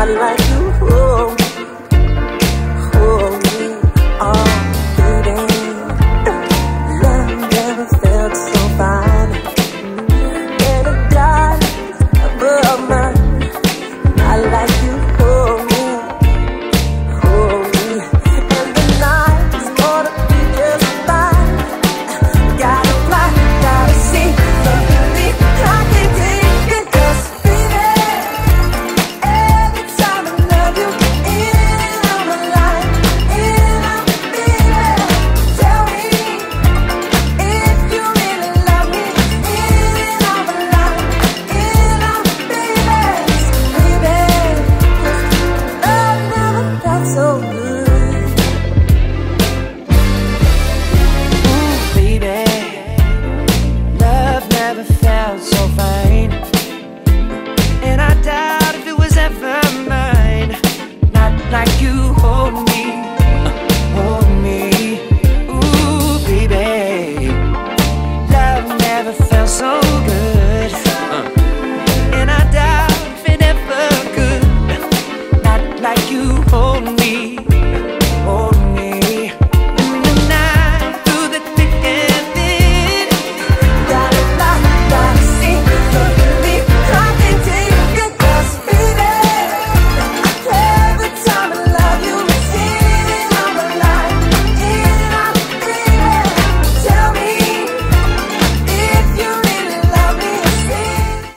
like you hold me, oh baby. Love never felt so fine. And a darling above mine, I like you hold me, and the night is gonna be just fine. Gotta fly, gotta see, baby, I can't take it, 'cause baby, every time I love you, in on my life, in on baby. Tell me if you really love me, in on my life, in on baby, baby, 'cause love never felt so good. Ooh, baby, love never felt so fine. And I doubt if it was ever mine. Not like you hold me, hold me. Ooh, baby, love never felt so